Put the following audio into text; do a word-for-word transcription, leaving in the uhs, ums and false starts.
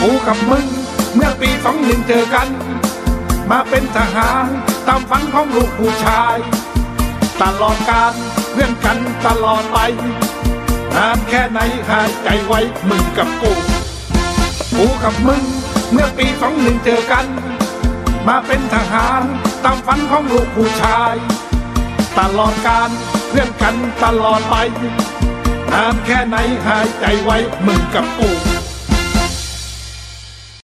กูกับมึงเมื่อปีสองหนึ่งเจอกันมาเป็นทหารตามฝันของลูกผู้ชายตลอดการเพื่อนกันตลอดไปนานแค่ไหนหายใจไว้มึงกับกูกูกับมึงเมื่อปีสองหนึ่งเจอกันมาเป็นทหารตามฝันของลูกผู้ชายตลอดการเพื่อนกันตลอดไปนานแค่ไหนหายใจไว้มึงกับกู